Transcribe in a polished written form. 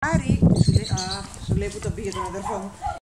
Άρη, σου λέει που τον πήγε τον αδερφό μου.